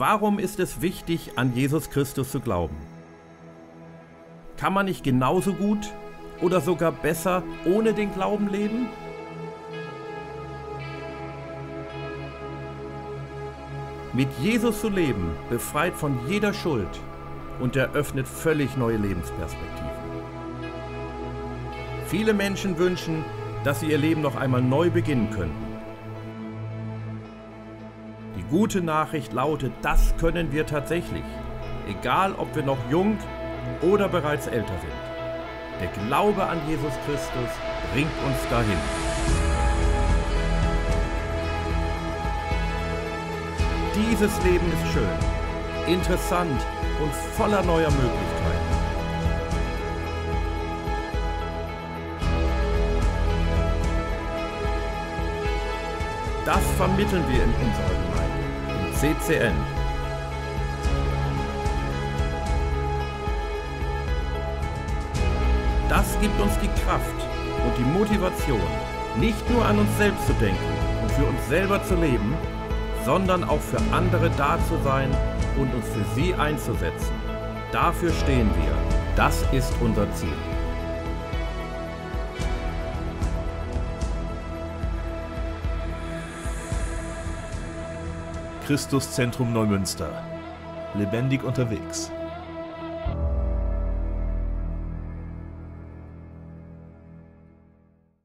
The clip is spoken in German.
Warum ist es wichtig, an Jesus Christus zu glauben? Kann man nicht genauso gut oder sogar besser ohne den Glauben leben? Mit Jesus zu leben, befreit von jeder Schuld und eröffnet völlig neue Lebensperspektiven. Viele Menschen wünschen, dass sie ihr Leben noch einmal neu beginnen könnten. Die gute Nachricht lautet, das können wir tatsächlich, egal ob wir noch jung oder bereits älter sind. Der Glaube an Jesus Christus bringt uns dahin. Dieses Leben ist schön, interessant und voller neuer Möglichkeiten. Das vermitteln wir in unserer Gemeinde, im CCN. Das gibt uns die Kraft und die Motivation, nicht nur an uns selbst zu denken und für uns selber zu leben, sondern auch für andere da zu sein und uns für sie einzusetzen. Dafür stehen wir. Das ist unser Ziel. Christuszentrum Neumünster. Lebendig unterwegs.